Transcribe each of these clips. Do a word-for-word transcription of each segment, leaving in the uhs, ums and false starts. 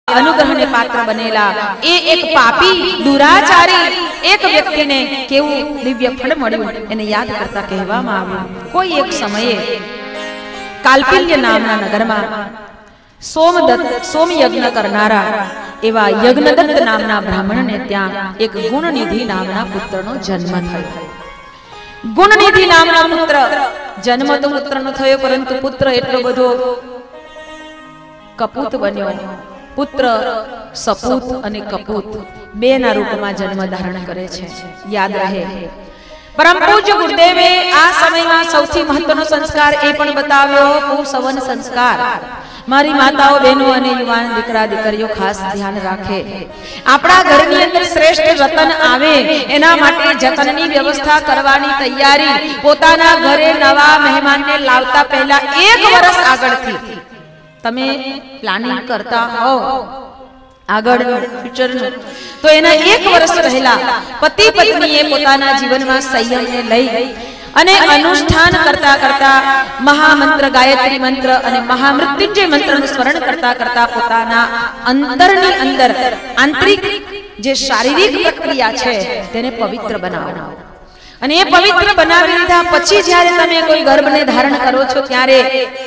अनुग्रहने पात्र बनेला ए एक पापी दुराचारी एक व्यक्ति ने केवू दिव्य फल मळ्युं एने याद करता कहेवामां आव्युं कोई एक समये काल्पिल्य नामना नगरमा सोमदत्त सोमयज्ञ करनारा एवा यज्ञदत्त नामना ब्राह्मणने त्यां एक गुणनिधि नामना पुत्रनो जन्म थयो। गुणनिधि नामना पुत्र जन्म तो पुत्रनो थयो परंतु पुत्र एटलो बधो कपूत बन्यो। पुत्र सपूत अने कपूत बेना रूपमां जन्म धारण करे छे। याद रहे परम पूज्य गुरुदेवे आ समयमां सौथी महत्वनो संस्कार ए पण बताव्यो पुसवन संस्कार। मारी माताओ बहनों अने युवान दीकरा दीकरीओ खास ध्यान राखे। आपणा घरनी अंदर श्रेष्ठ रतन आवे एना माटे जतननी व्यवस्था करवानी तैयारी पोताना घरे नवा मेहमानने लावता पहला एक वर्ष आगळथी तमे प्लानिंग करता हो आगळ फ्यूचर तो एना एक वर्ष पहला पति पत्नीए पोताना जीवनमां संयमने लई अने अनुष्ठान करता करता महामंत्र गायत्री मंत्र अने महामृत्युंजय मंत्रનું સ્મરણ करता करता પોતાના અંતરની અંદર આંતરિક જે શારીરિક પ્રક્રિયા છે તેને પવિત્ર બનાવો અને એ પવિત્ર બનાવી લીધા પછી જ્યારે તમે કોઈ ગર્ભને ધારણ કરો છો ત્યારે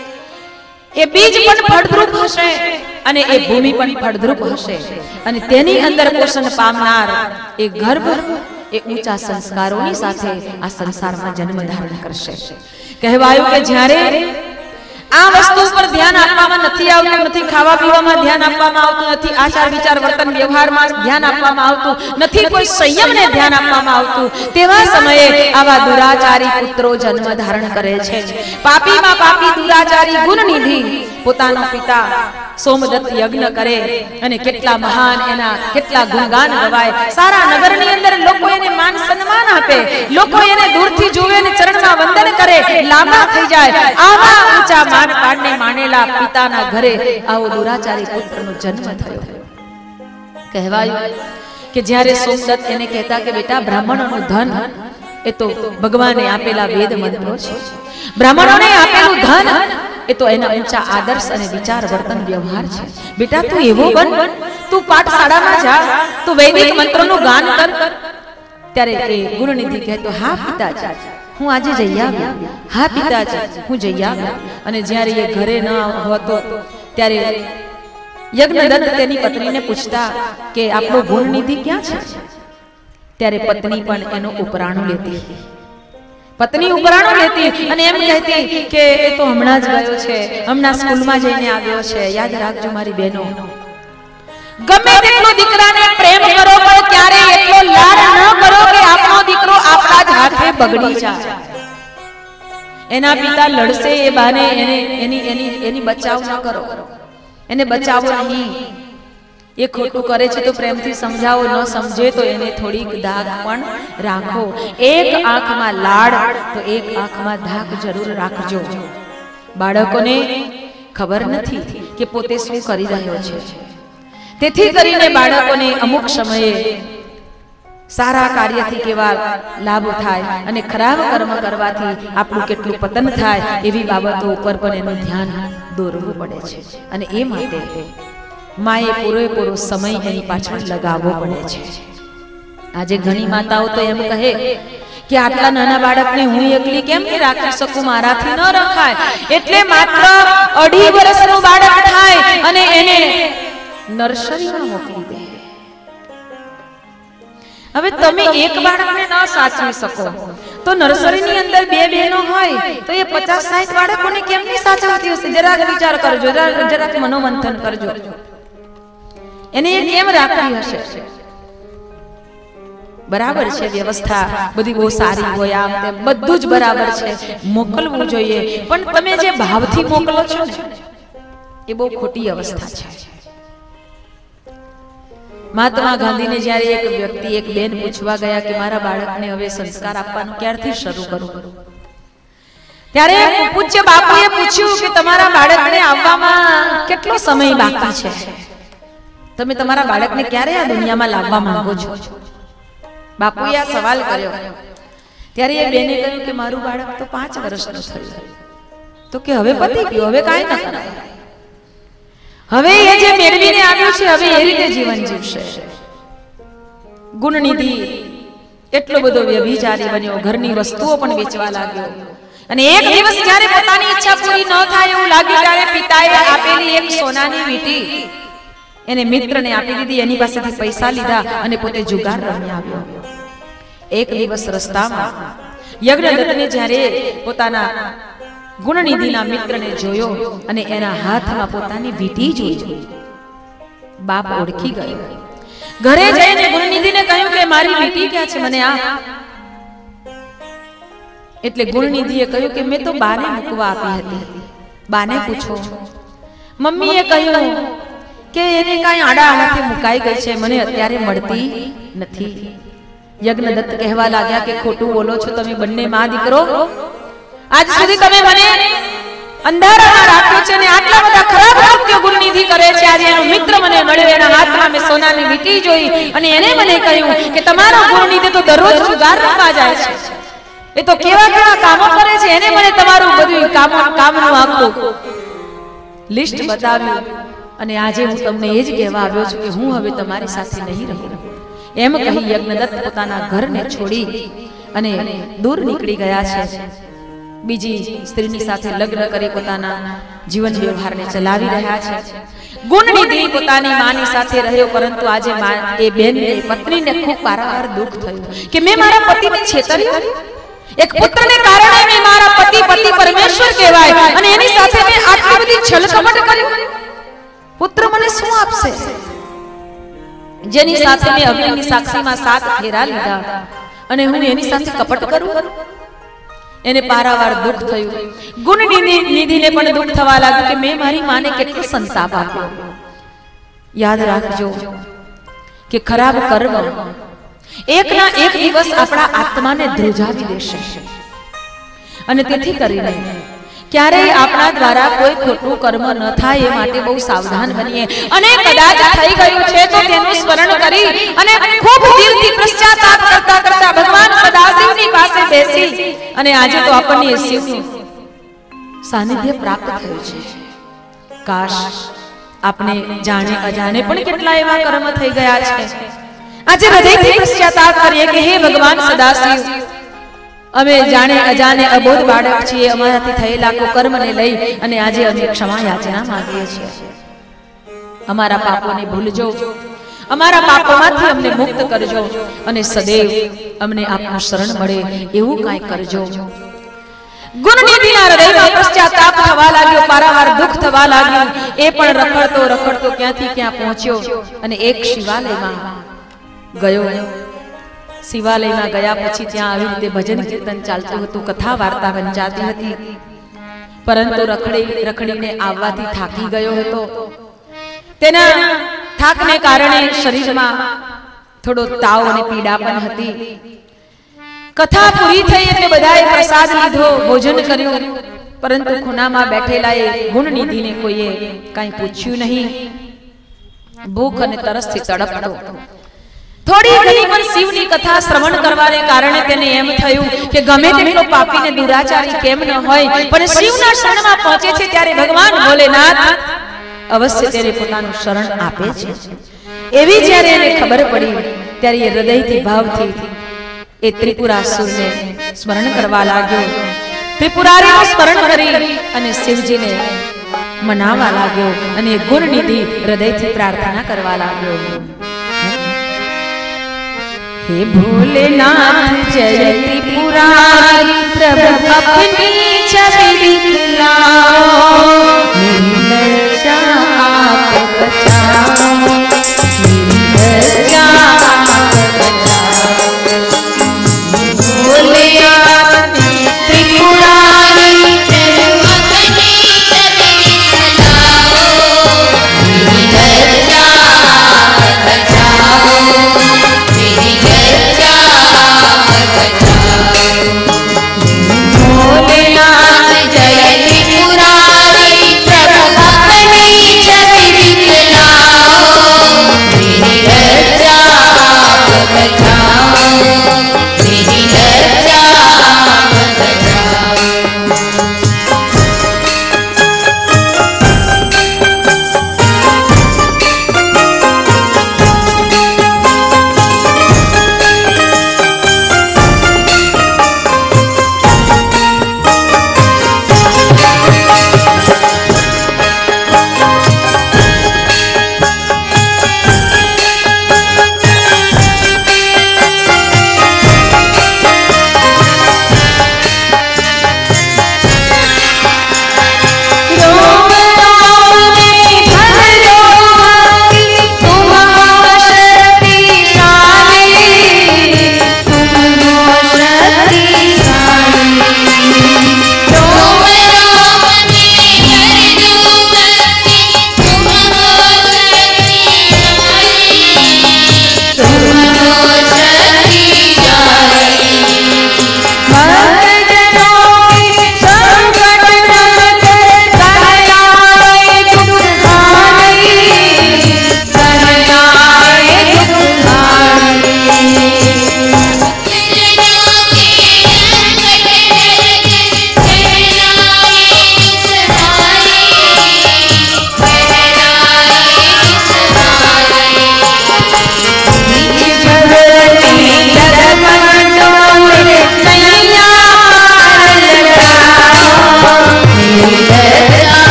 એ બીજ પણ ફળદ્રુપ હશે અને એ ભૂમિ પણ ફળદ્રુપ હશે અને તેની અંદર પોષણ પામનાર એ ગર્ભ ए ऊंचा संस्कारों साथे आ संसार में जन्म धारण करशे। कहेवायुं के ज्यारे आ वस्तु पर ध्यान आपवामां नथी आवतुं नथी खावा पीवामां ध्यान आपवामां आवतुं नथी आचार विचार वर्तन व्यवहार में ध्यान आपवामां आवतुं नथी कोई संयम ने ध्यान आपवामां आवतुं तेवा समये आवा दुराचारी पुत्रो जन्म धारण करे छे। पापी मां पापी दुराचारी गुणनिधि पोतानो पिता सोमदत्त यज्ञ करे अने केटला महान एना केटला गुणगान गवाय सारा नगरनी अंदर लोको एने मान सन्मान आपे लोको एने दूरथी जोवे ने चरणमां वंदन करे लांबा थई जाय आवा ऊंचा मान पाडने मानेला पिताना घरे आवो दुराचारी पुत्रनो जन्म थयो। कहेवायुं के ज्यारे सोमदत्त एने कहेता के बेटा ब्राह्मणोनुं धन ए तो भगवाने आपेला वेद मंत्रो छे ब्राह्मणोने आपेलुं धन ए तो एना ऊंचा आदर्श अने विचार वर्तन व्यवहार छे। बेटा तू एवो बन तू पाठशाळामां जा तू वैदिक मंत्रोनुं गान कर। त्यारे ए गुणनिधि कहे तो हा पिताजी हूँ आज जई आव्यो हा पिताजी हूँ जई आव्यो। अने ज्यारे ए घरे न होतो त्यारे यज्ञदत्त तेनी पत्नीने पूछता के आपणो गुणनिधि क्यां छे त्यारे पत्नी पण एनो उपराणो लेती पत्नी उपराणो लेती अने एम कहती के ए तो हमणा ज गयो छे हमणा स्कूल में जईने आव्यो छे। याद राखजो मारी बहनो गमे तेटलो दीकराने प्रेम करो पण क्यारे એટલો લાડ ન કરો કે આપણો દીકરો આપણા જ હાથે બગડી જાય। એના પિતા લડશે એ બાને એને એની એની એની બચાવ ન કરો એને બચાવો નહીં ये खोटू करे छे तो प्रेम थी समझाओ न समझे तो एने थोड़ी धाक पण राखो। एक आंख में लाड तो एक आंख में धाक जरूर राखजो। बाळकोने खबर नथी के पोते शुं करी रह्यो छे तेथी करीने बाळकोने अमुक समये सारा कार्यथी केवा लाभ थाय अने खराब कर्म करवाथी आपणुं केटલું पतन थाय एवी बाबतो उपर पण एनुं ध्यान दોરવું પડે છે અને એ માટે माए पूरेपूरो समय एनी पाछळ लगावो पड़े छे। आजे घणी माताओ तो एम कहे कि आटला नाना बाळकने हूँ एकली केम नहीं राखी सकूं माराथी न रखाय एटले मात्र अढ़ी वर्षनुं बाळक थाय अने एने नर्सरीमां मोकली दे। हवे तमे एक बाळकने न साचवी सको तो नर्सरीनी अंदर बे बहनो होय तो ये पचास साठ बाळकोने केम नहीं साचवती हशे जरा विचार करजो जरा जरा मनोमंथन करजो एने केम राखी हशे। बराबर छे व्यवस्था बधी बहुत सारी होय आम तेम बधुं ज बराबर छे मोकलवुं जोईए पण तमे जे भावथी मोकलो छो ने ए बहुत खोटी अवस्था छे। महात्मा गांधी ने ज्यारे एक व्यक्ति एक बेन पूछवा गया कि मारा बाळकने हवे संस्कार आपवानुं क्यारथी शरू करूं त्यारे पूज्य बापुए पूछ्युं कि तमारा बाळकने आववामां केटलो समय बाकी छे तमे तमारा बाळकने क्यारे आ दुनियामां लाववा मांगो छो। बापुए आ सवाल कर्यो त्यारे ए बेने कह्युं के मारुं बाळक तो पांच वर्षनुं थयुं तो के हवे पती गयुं हवे कांई न कराय હવે એ જે મેળવીને આવ્યું છે હવે એ રીતે જીવન જીવશે. ગુણનિધિ એટલો બધો વ્યભિચારી બન્યો, ઘરની વસ્તુઓ પણ વેચવા લાગ્યો. અને એક દિવસ જ્યારે પોતાની ઈચ્છા પૂરી ન થાય એવું લાગ્યું ત્યારે પિતાએ આપેલી એક સોનાની વીંટી એને મિત્રને આપી દીધી. એની પાસેથી પૈસા લીધા અને પોતે જુગાર રમી આવ્યો. એક દિવસ રસ્તામાં યજ્ઞદત્તને જ્યારે પોતાના ગુણનિધિના મિત્રને જોયો અને એના હાથમાં પોતાની વીંટી જોઈ, બાપ ઓળખી ગયો. ઘરે જઈને ગુણનિધિને કહ્યું કે મારી વીંટી ક્યાં છે, મને આપ. એટલે ગુણનિધિએ કહ્યું કે મેં તો બાને મૂકવા આપી હતી, બાને પૂછો. મમ્મીએ કહ્યું કે એને કાંઈ આડા હાથે મુકાઈ ગઈ છે, મને અત્યારે મળતી નથી. યજ્ઞદત્ત કહેવા લાગ્યા કે ખોટું બોલો છો તમે બંને માં દીકરો. આજ સુધી તમે મને અંધારામાં રાખ્યો છે અને આટલા બધા ખરાબ કૃત્યો ગુણનિધિ કરે છે. આજે એનો મિત્ર મને મળ્યો, એના હાથમાં મેં સોનાની વીંટી જોઈ અને એને મને કહ્યું કે તમારો ગુણનિધિ તો દરરોજ જુગાર રમવા જાય છે, એ તો કેવા કેવા કામો કરે છે. એને મને તમારું બધું કામ કામનું આખું લિસ્ટ બતાવ્યું અને આજે હું તમને એ જ કહેવા આવ્યો છું કે હું હવે તમારી સાથે નહીં રહું. એમ કહી યજ્ઞદત્ત પોતાના ઘરને છોડી અને દૂર નીકળી ગયા છે. બીજી સ્ત્રીની સાથે લગ્ન કરી પોતાના જીવન વ્યવહારને ચલાવી રહ્યા છે. ગુણનિધિ પોતાની માની સાથે રહ્યો, પરંતુ આજે એ બેનને પત્નીને ખૂબ પારાવાર દુઃખ થયું કે મેં મારા પતિને છેતર્યો. એક પુત્રને કારણે મેં મારા પતિ પતિ પરમેશ્વર કહેવાય અને એની સાથે મેં આટલી બધી છલકપટ કરી. પુત્ર મને શું આપશે, જેની સાથે મેં અગ્નિની સાક્ષીમાં સાત ફેરા લીધા અને હું એની સાથે કપટ કરું. એને પારાવાર દુઃખ થયું. ગુણનિધિને પણ દુઃખ થવા લાગ્યું કે મેં મારી માને કેટલો સંતાપ આપ્યો. યાદ રાખજો કે ખરાબ કર્મ એક ના એક દિવસ આપણા આત્માને ધ્રુજાવી દેશે અને તેથી કરીને ક્યારેય આપણા દ્વારા કોઈ ખોટું કર્મ ન થાય એ માટે બહુ સાવધાન બનીએ. અને કદાચ થઈ ગયું છે તો તેનું સ્મરણ કરી અને ખૂબ દિલથી પશ્ચાતાપ કરતા કરતા ભગવાન સદાશિવની પાસે બેસી અને આજે તો આપણને શિવનું સાનિધ્ય પ્રાપ્ત થયું છે. કાશ આપણે જાણે અજાણે પણ કેટલા એવા કર્મ થઈ ગયા છે. આજે હૃદયથી પશ્ચાતાપ કરીએ કે હે ભગવાન સદાશિવ, અમે જાણે અજાણે અબોધ બાળક છીએ, અમારાથી થયેલા કુકર્મને લઈ અને આજે અમે ક્ષમા યાચના માંગીએ છીએ. અમારા પાપોને ભૂલજો, અમારા પાપોમાંથી અમને મુક્ત કરજો અને સદૈવ અમને આપનું શરણ મળે એવું કાંઈ કરજો. ગુણનિધિના હૃદયમાં પશ્ચાતાપ થવા લાગ્યો, પારાવાર દુઃખ થવા લાગ્યું. એ પણ રખડતો રખડતો ક્યાંથી ક્યાં પહોંચ્યો અને એક શિવાલયમાં ગયો. શિવાલયમાં ગયા પછી ત્યાં આવી રીતે ભજન કીર્તન ચાલતું હતું, કથા વાર્તા વંચાતી હતી. પરંતુ રખડી રખડીને આવવાથી થાકી ગયો હતો. તેના થાકને કારણે શરીરમાં થોડો તાવ અને પીડા પણ હતી. કથા પૂરી થઈ એટલે બધાએ પ્રસાદ લીધો, ભોજન કર્યું, પરંતુ ખૂણામાં બેઠેલા એ ગુણનિધિને કોઈએ કાંઈ પૂછ્યું નહીં. ભૂખ અને તરસથી તડપતો. થોડી ઘણી પણ શિવની કથા શ્રવણ કરવાને કારણે તેને એમ થયું કે ગમે તેટલો પાપીને દુરાચારી કેમ ન હોય, પણ શિવના શરણમાં પહોંચે છે ત્યારે ભગવાન ભોલેનાથ અવશ્ય તેને પોતાનું શરણ આપે છે. એવી જ્યારે એને ખબર પડી ત્યારે એ હૃદયથી ભાવથી એ ત્રિપુરાસુરને સ્મરણ કરવા લાગ્યો. ત્રિપુરારીનું સ્મરણ કરી અને શિવજીને મનાવવા લાગ્યો અને ગુણનિધિ હૃદયથી પ્રાર્થના કરવા લાગ્યો. हे भोलेनाथ जय त्रिपुरारी प्रभु अपनी छवि दिखलाओ, मेरी लज्जा आप बचाओ, मेरी लज्जा आप बचाओ. भोलेनाथ त्रिपुरारी प्रभु अपनी छवि दिखलाओ, मेरी लज्जा आप बचाओ, भोलेनाथ जय त्रिपुरारी प्रभु अपनी छवि दिखलाओ, मेरी लज्जा आप बचाओ, मेरी लज्जा आप बचाओ.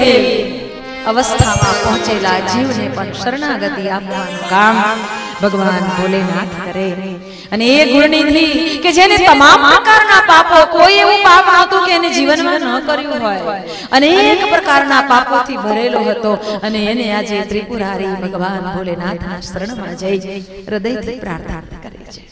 તેવી અવસ્થામાં પહોંચેલા જીવને પણ શરણાગતિ આપવાનું કામ ભગવાન ભોલેનાથ કરે. અને એ ગુણનિધિ કે જેને તમામ પ્રકારના પાપો, કોઈ એવું પાપ નહોતું કે એને જીવનમાં ન કર્યું હોય, અનેક પ્રકારના પાપોથી ભરેલો હતો, અને એને આજે ત્રિપુરારી ભગવાન ભોલેનાથના શરણમાં જઈ હૃદયથી પ્રાર્થના કરે છે,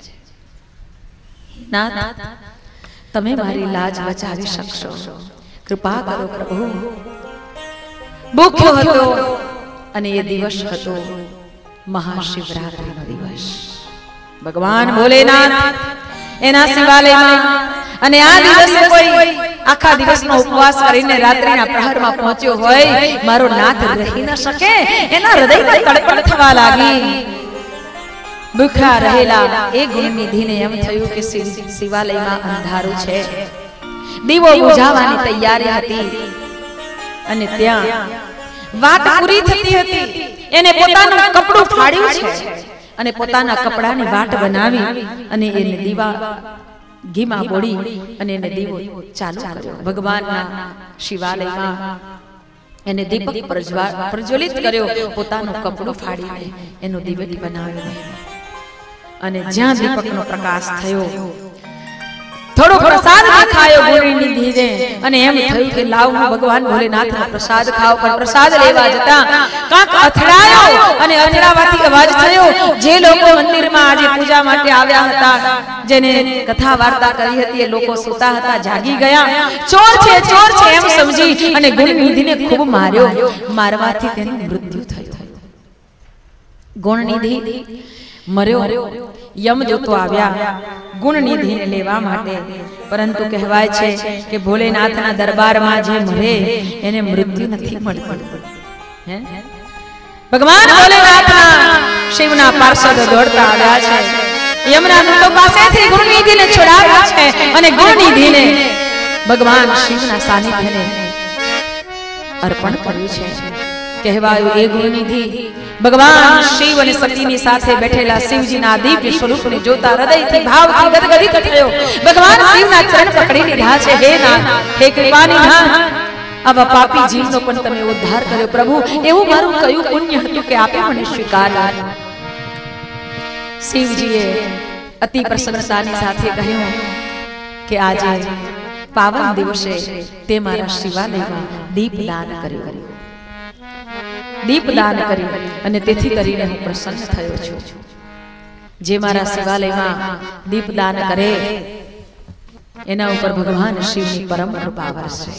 નાથ તમે મારી લાજ બચાવી શકશો, કૃપા કરો પ્રભુ. ભૂખ્યો હતો અને એ દિવસ હતો મહાશિવરાત્રીનો દિવસ. ભગવાન ભોલેનાથ એના શિવાલયમાં, અને આ દિવસે કોઈ આખા દિવસનો ઉપવાસ કરીને રાત્રિના પ્રહરમાં પહોંચ્યો હોય, મારો નાથ રહી ન શકે, એના હૃદયમાં તડપડ થવા લાગી. ભૂખ્યા રહેલા એ ગુણનિધિને એમ થયું કે શિવાલયમાં અંધારું છે, દીવો બુઝાવવાની તૈયારી હતી, અને ત્યાં વાત પૂરી થતી હતી. એને પોતાનું કપડું ફાડ્યું છે અને પોતાના કપડાની વાટ બનાવી અને એને દીવા ઘીમાં બોળી અને એને દીવો ચાલુ કર્યો. ભગવાનના શિવાલયમાં એને દીપક પ્રજ્વલિત કર્યો, પોતાનું કપડું ફાડીને એનો દીવેટ બનાવ્યો, અને જ્યાં દીપકનો પ્રકાશ થયો થોડો પ્રસાદ ખાયો ગુણનિધિને, અને એમ થયું કે લાવ હું ભગવાન ભોલેનાથનો પ્રસાદ ખાવ. પણ પ્રસાદ લેવા જતા કાંક અથડાયો, અને અથડાવાથી અવાજ થયો. જે લોકો મંદિરમાં આજે પૂજા માટે આવ્યા હતા, જેને કથા વાર્તા કરી હતી, એ લોકો સૂતા હતા, જાગી ગયા. ચોર છે ચોર છે એમ સમજી અને ગુણનિધિને ખૂબ માર્યો. મારવાથી તેનું મૃત્યુ થયું. ગુણનિધિ મર્યો. યમદૂતો આવ્યા ગુણનિધિને લેવા માટે, પરંતુ કહેવાય છે કે ભોલેનાથના દરબારમાં જે મરે એને મૃત્યુ નથી મળતું. ભગવાન ભોલેનાથના શિવના પાર્ષદો દોડતા આવ્યા છે, યમના દૂતો પાસેથી ગુણનિધિને છોડાવ્યા છે, અને ગુણનિધિને ભગવાન શિવના સાનિધ્યને અર્પણ કર્યું છે. કહેવાયું એ ગુણનિધિ ભગવાન શિવ અને સતીની સાથે બેઠેલા શિવજીના દિવ્ય સ્વરૂપને જોતા હૃદયથી ભાવથી ગદગદિત થયો. ભગવાન શિવના ચરણ પકડી લીધા છે. હે નાથ, હે કૃપાનિધાન, આવા પાપી જીવનો પણ તમે ઉદ્ધાર કર્યો. પ્રભુ, એવું મારું કયું પુણ્ય હતું કે આપે મને સ્વીકાર્યો? શિવજીએ અતિ પ્રસન્નતાની સાથે કહ્યું કે આજે પાવન દિવસે તે મારા શિવાલયમાં દીપદાન કર્યું, દીપદાન કર્યું, અને તેથી કરીને હું પ્રસન્ન થયો છું. જે મારા શિવાલયમાં દીપદાન કરે એના ઉપર ભગવાન શિવની પરમ કૃપા વરસે.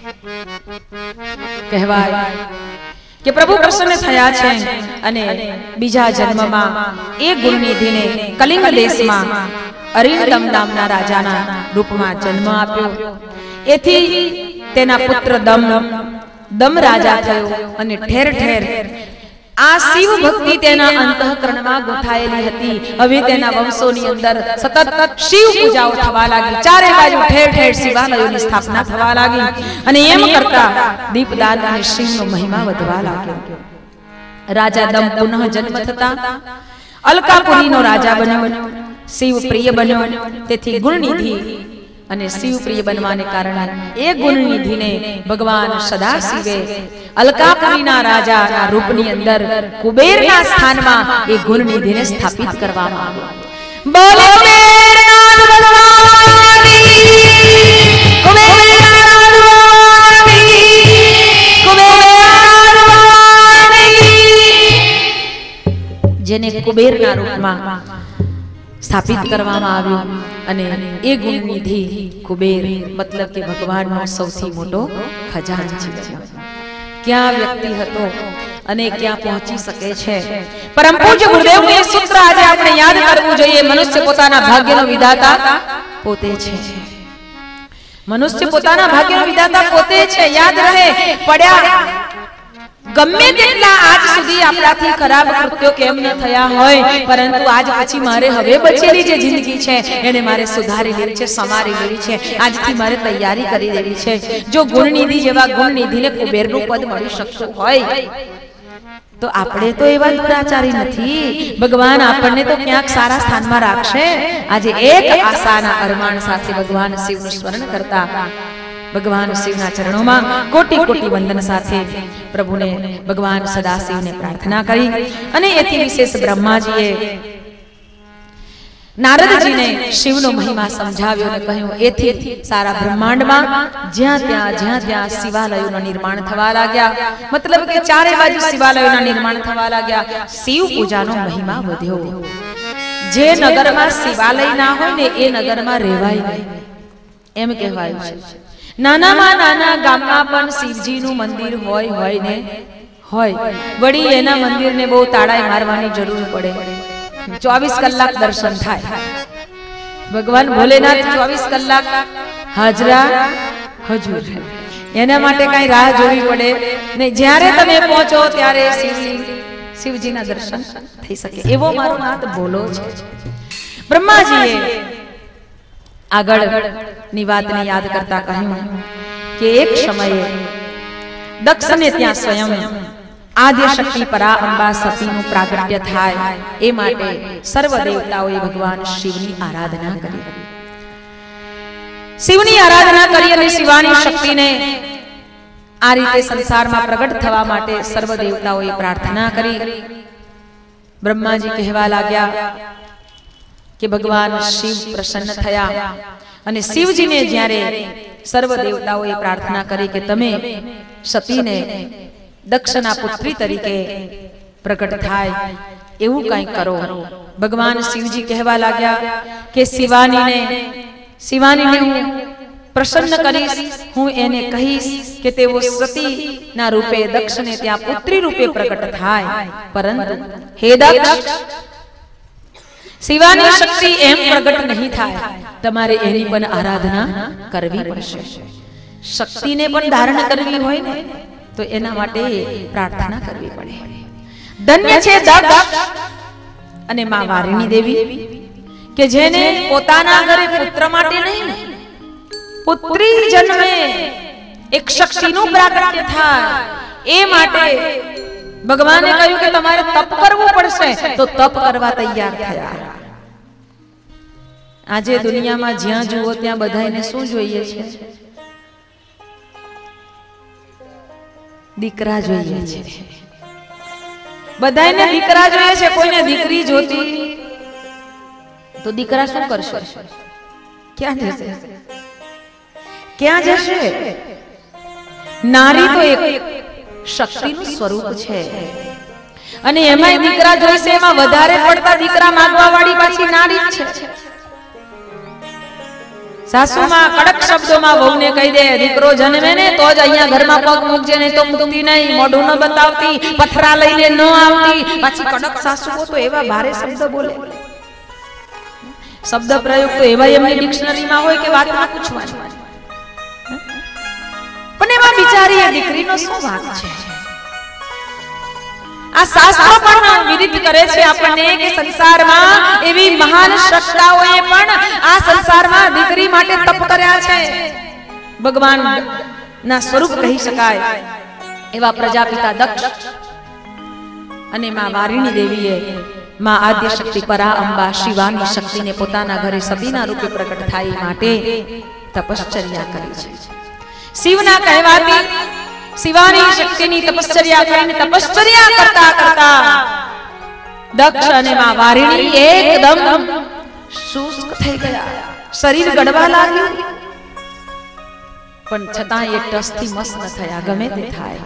કહેવાય કે પ્રભુ પ્રસન્ન થયા છે, અને બીજા જન્મમાં એ ગુણનિધિને કલિંગ દેશમાં અરિંદમ નામના રાજાના રૂપમાં જન્મ આપ્યો. એથી તેના પુત્ર દમ દમ રાજા થયો, અને ઠેર ઠેર આ શિવ ભક્તિ તેના અંતઃકરણમાં ગોઠાયેલી હતી. હવે તેના વંશોની અંદર સતત શિવ પૂજાઓ થવા લાગી. ચારે બાજુ ઠેર ઠેર શિવાલયોની સ્થાપના થવા લાગી, અને એમ કરતા દીપદાન અને શિવનો મહિમા વધવા લાગ્યો. રાજા દમ પુનઃ જન્મ થતા અલકાપુરીનો રાજા બન્યો, શિવ પ્રિય બન્યો. તેથી ગુણનિધિ અને શિવ પ્રિય બનવાને કારણે એ ગુણનિધિને ભગવાન સદાશિવે અલકાપુરીના રાજાના રૂપની અંદર કુબેરના સ્થાનમાં એ ગુણનિધિને સ્થાપિત કરવામાં આવ્યો. બોલે કુબેરનાથ ભગવાનની, કુબેરનાથ ભગવાનની, કુબેરનાથ ભગવાનની. જેને કુબેરના રૂપમાં સ્થાપિત કરવામાં આવ્યું, અને એ ગુણનિધિ કુબેર મતલબ કે ભગવાનનો સૌથી મોટો ખજાનચી છે. ક્યાં વ્યક્તિ હતો અને ક્યાં પહોંચી શકે છે? પરમ પૂજ્ય ગુરુદેવનું એ સૂત્ર આજે આપણે યાદ કરવું જોઈએ. મનુષ્ય પોતાના ભાગ્યનો વિધાતા પોતે છે. મનુષ્ય પોતાના ભાગ્યનો વિધાતા પોતે છે. યાદ રહે. પડ્યા ગમે તેટલા આજ સુધી આપણાથી ખરાબ કૃત્યો કેમ ન થયા હોય, પરંતુ આજ પછી મારે હવે બચેલી જે જિંદગી છે એને મારે સુધારી લેવી છે, સમારી લેવી છે. આજથી મારે તૈયારી કરી દેવી છે. જો ગુણનિધિ જેવા ગુણનિધિને કુબેરનું પદ મળી શકતું હોય તો આપણે તો એવા દુરાચારી નથી. ભગવાન આપણને તો ક્યાંક સારા સ્થાનમાં રાખશે. આજે એક આશાના અરમાન સાથે ભગવાન શિવનું સ્મરણ કરતા ભગવાન શિવના ચરણોમાં કોટી કોટી વંદન સાથે પ્રભુને ભગવાન સદાશિવને પ્રાર્થના કરી અને એથી વિશેષ બ્રહ્માજીએ નારદજીને શિવનો મહિમા સમજાવ્યો અને કહ્યું એથી સારા બ્રહ્માંડમાં જ્યાં ત્યાં જ્યાં ત્યાં શિવાલયોના નિર્માણ થવા લાગ્યા, મતલબ કે ચારે બાજુ શિવાલયોના નિર્માણ થવા લાગ્યા, શિવ પૂજાનો મહિમા વધ્યો. જે નગરમાં શિવાલય ના હોય ને એ નગરમાં રહેવાય નહીં એમ કહેવાયું છે. નાનામાં નાના ગામમાં પણ શિવજીનું મંદિર હોય હોય ને હોય, વળી એના મંદિરને બહુ તાળાઈ મારવાની જરૂર પડે. ચોવીસ કલાક દર્શન થાય. ભગવાન ભોલેનાથ ચોવીસ કલાક હાજરા હજુર, એના માટે કઈ રાહ જોવી પડે ને. જ્યારે તમે પહોંચો ત્યારે શિવલિંગ શિવજીના દર્શન થઈ શકે એવો મારો નાથ ભોલો છે. બ્રહ્માજીએ આગળ ની વાતને યાદ કરતા કહ્યું કે એક સમયે દક્ષને ત્યાં સ્વયં આદ્ય શક્તિ પરા અંબા સતીનું પ્રાગટ્ય થાય એ માટે સર્વ દેવતાઓએ ભગવાન શિવની આરાધના કરી. શિવની આરાધના કરી અને શિવાની શક્તિને આ રીતે સંસારમાં પ્રગટ થવા માટે સર્વ દેવતાઓએ પ્રાર્થના કરી. બ્રહ્માજી કહેવા લાગ્યા કે ભગવાન શિવ પ્રસન્ન થયા અને શિવજીને જ્યારે સર્વ દેવતાઓએ પ્રાર્થના કરી કે તમે સતીને દક્ષના પુત્રી તરીકે પ્રગટ થાય એવું કંઈક કરો. ભગવાન શિવજી કહેવા લાગ્યા કે શિવાનીને શિવાનીને હું પ્રસન્ન કરીશ, હું એને કહીશ કે તેઓ સતીના રૂપે દક્ષને ત્યાં પુત્રી રૂપે પ્રગટ થાય. પરંતુ હે દક્ષ, શિવાની શક્તિ એમ પ્રગટ નહીં થાય, તમારે એની પણ આરાધના કરવી પડશે. શક્તિને પણ ધારણ કરવી હોય ને તો એના માટે પ્રાર્થના કરવી પડે. ધન્ય છે દક્ષ અને માં વારિણી દેવી કે જેને પોતાના ઘરે પુત્ર માટે નહીં, પુત્રી જન્મે એક શક્તિનું પ્રાગટ્ય થાય એ માટે ભગવાને કહ્યું કે તમારે તપ કરવું પડશે. તો તપ કરવા તૈયાર થયા. આજે દુનિયામાં જ્યાં જુઓ ત્યાં બધાને શું જોઈએ છે? દીકરા જોઈએ છે. બધાને દીકરા જોઈએ છે, કોઈને દીકરી જોતી તો દીકરા શું કરશે? ક્યાં જશે? ક્યાં જશે? નારી તો એક શક્તિનું સ્વરૂપ છે અને એમાં દીકરા જોઈશે. એમાં વધારે પડતા દીકરા માંગવા વાળી પાછી નારી જ છે. સાસુમાં કડક શબ્દોમાં વહુને કહી દે દીકરો જન્મે ને તો જ અહીંયા ઘરમાં પગ મૂકજે, નહીં તો મૂકતી નહીં, મોઢું ન બતાવતી, પથરા લઈને ન આવતી. પાછી કડક સાસુઓ તો એવા ભારે શબ્દ બોલે, શબ્દ પ્રયોગ તો એવા એમની ડિક્શનરીમાં હોય કે વાત ના પૂછવાની. પણ એમાં બિચારી એ દીકરીનો શું વાંક છે? આ શાસ્ત્રો પણ વિદિત કરે છે આપણને કે સંસારમાં એવી મહાન સત્તાઓએ પણ આ સંસારમાં દીકરી માટે તપ કર્યા છે. ભગવાન ના સ્વરૂપ કહી શકાય એવા પ્રજાપિતા દક્ષ અને માં વારિણી દેવીએ માં આદ્ય શક્તિ પરા અંબા શિવાની શક્તિને પોતાના ઘરે સતીના રૂપે પ્રગટ થાય માટે તપશ્ચર્યા કરી છે. શિવના કહેવાતી શિવાની શક્તિની તપશ્ચર્યા કરીને તપશ્ચર્યા કરતા કરતા દક્ષ અને માં વારિણી એકદમ શુષ્ક થઈ ગયા, શરીર ગળવા લાગ્યું. પણ છતાં એ ટસથી મસ્ત ન થયા. ગમે તે થાય,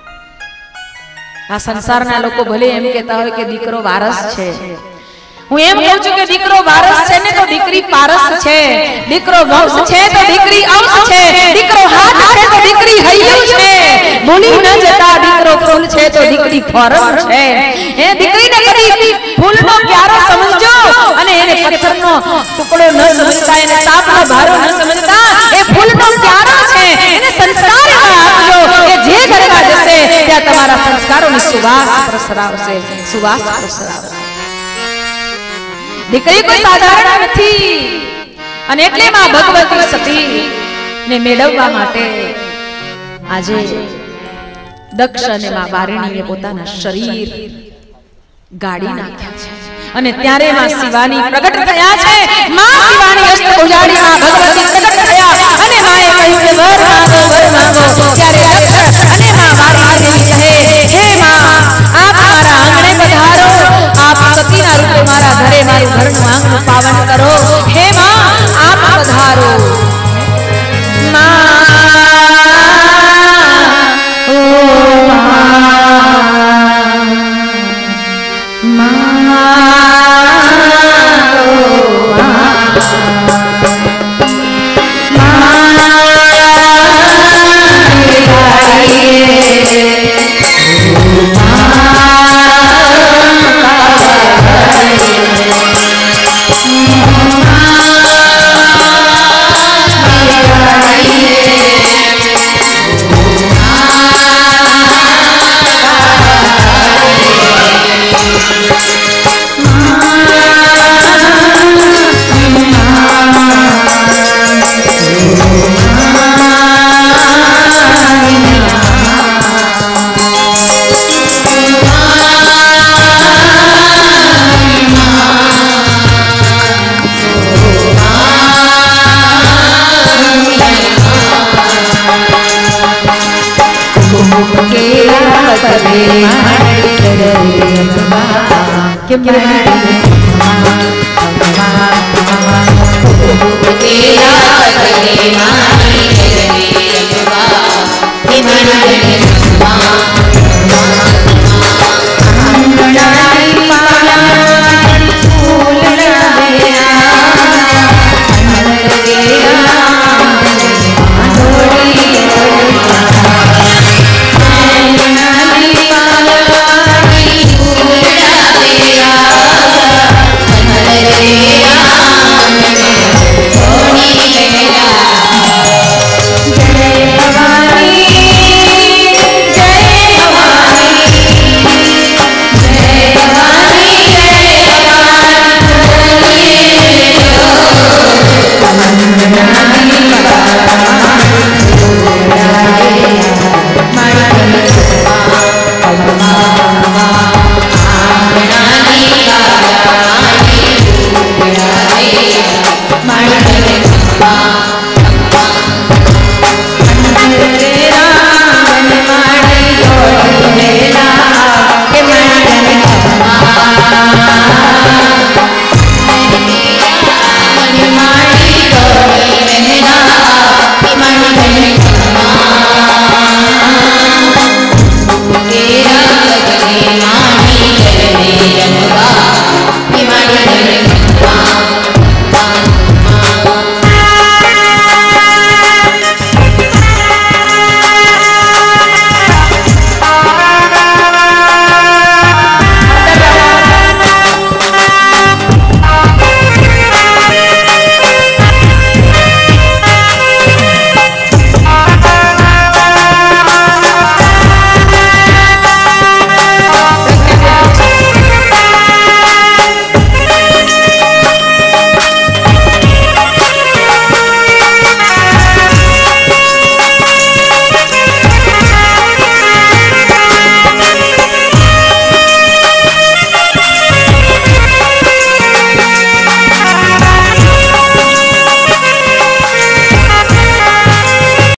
આ સંસારના લોકો ભલે એમ કહેતા હોય કે દીકરો વારસ છે, હું એમ કહું છું કે દીકરો વારસ છે ને તો દીકરી પારસ છે, દીકરો વંશ છે તો દીકરી અંશ છે, દીકરો હાથ છે તો દીકરી હૈયું છે, ભૂલી ન જતા દીકરો ફૂલ છે તો દીકરી ફોરમ છે. એ દીકરીને કદી ફૂલનો પ્યારો સમજો અને એને પથ્થરનો ટુકડો ન સમજતા, એને સાપનો ભારો ન સમજતા, એ ફૂલનો પ્યારો છે. એને સંસ્કાર આપજો કે જે ઘરમાં જશે ત્યાં તમારા સંસ્કારોની સુવાસ પ્રસરાવશે, સુવાસ પ્રસરાવશે. દીકરી કોઈ સાધારણ નથી અને એટલે માં ભગવતી સતી ને મેળવવા માટે આજે દક્ષ અને માં વારિણીએ પોતાના શરીર ગાડી નાખ્યા છે અને ત્યારે માં શિવાની પ્રગટ થયા છે. માં શિવાની અષ્ટભુજાની માં ભગવતી પ્રગટ થયા અને માએ કહ્યું કે વર पतरे मारे करे अम्मा के मारे